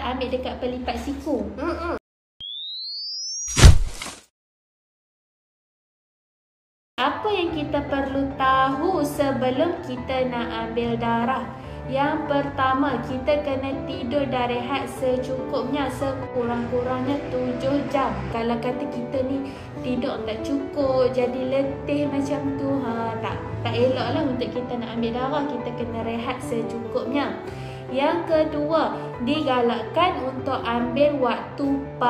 ambil dekat pelipat siku. Apa yang kita perlu tahu sebelum kita nak ambil darah? Yang pertama, kita kena tidur dan rehat secukupnya, sekurang-kurangnya 7 jam. Kalau kata kita ni tidur tak cukup, jadi letih macam tu, tak elok lah untuk kita nak ambil darah. Kita kena rehat secukupnya. Yang kedua, digalakkan untuk ambil waktu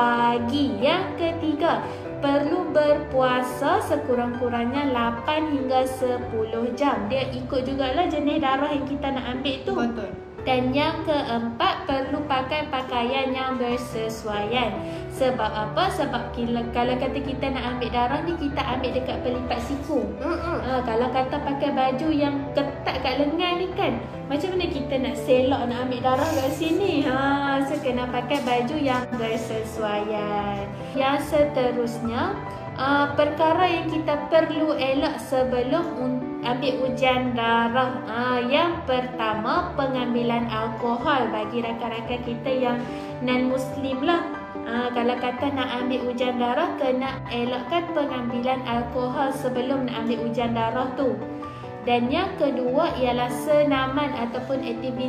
pagi. Yang ketiga, perlu berpuasa sekurang-kurangnya 8 hingga 10 jam. Dia ikut jugalah jenis darah yang kita nak ambil tu. Betul. Dan yang keempat, perlu pakai pakaian yang bersesuaian. Sebab apa? Sebab kalau kata kita nak ambil darah ni, kita ambil dekat pelipat siku. Kalau kata pakai baju yang ketat kat lengan ni kan, macam mana kita nak selok nak ambil darah kat sini? So kena pakai baju yang bersesuaian. Yang seterusnya, perkara yang kita perlu elak sebelum ambil ujian darah. Yang pertama, pengambilan alkohol bagi rakan-rakan kita yang non-Muslim lah. Kalau kata nak ambil ujian darah, kena elakkan pengambilan alkohol sebelum nak ambil ujian darah tu. Dan yang kedua ialah senaman ataupun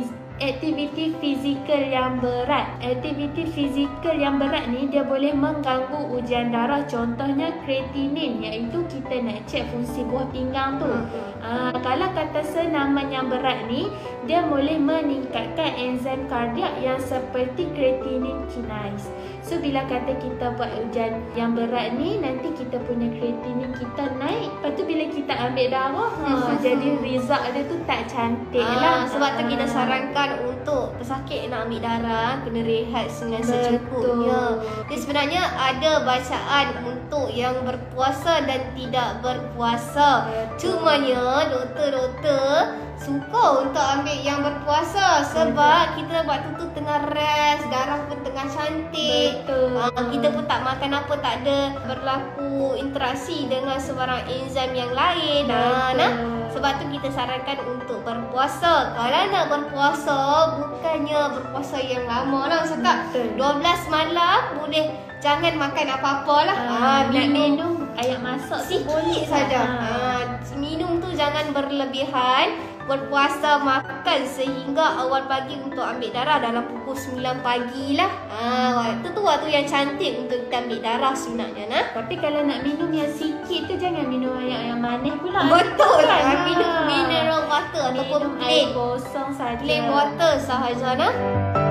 aktiviti fizikal yang berat. Aktiviti fizikal yang berat ni dia boleh mengganggu ujian darah. Contohnya kreatinin, iaitu kita nak cek fungsi buah pinggang tu. Kalau kata senaman yang berat ni, dia boleh meningkatkan enzim kardiak yang seperti kreatinin kinase. So bila kata kita buat ujian yang berat ni, nanti kita punya kreatinin kita naik. Lepas tu bila kita ambil darah, jadi result dia tu tak cantik lah. Sebab tu kita sarankan untuk pesakit nak ambil darah, kena rehat dengan secukupnya. Jadi sebenarnya ada bacaan untuk yang berpuasa dan tidak berpuasa. Cumanya doktor-doktor suka untuk ambil yang berpuasa sebab kita waktu tu tengah rest, darah pun tengah cantik. Kita pun tak makan apa, tak ada berlaku interaksi dengan sebarang enzim yang lain. Sebab tu kita sarankan untuk berpuasa. Kalau nak berpuasa, bukannya berpuasa yang lama lah. Cakap 12 malam boleh jangan makan apa-apa lah. Minum air masak sikit saja. Minum tu jangan berlebihan. Berpuasa makan sehingga awal pagi untuk ambil darah dalam pukul 9 pagi lah. Waktu tu waktu yang cantik untuk kita ambil darah sebenarnya. Tapi kalau nak minum yang sikit tu, jangan minum air yang manis pula. Betul kan? Minum mineral water ataupun air kosong saja. Plain water sahaja.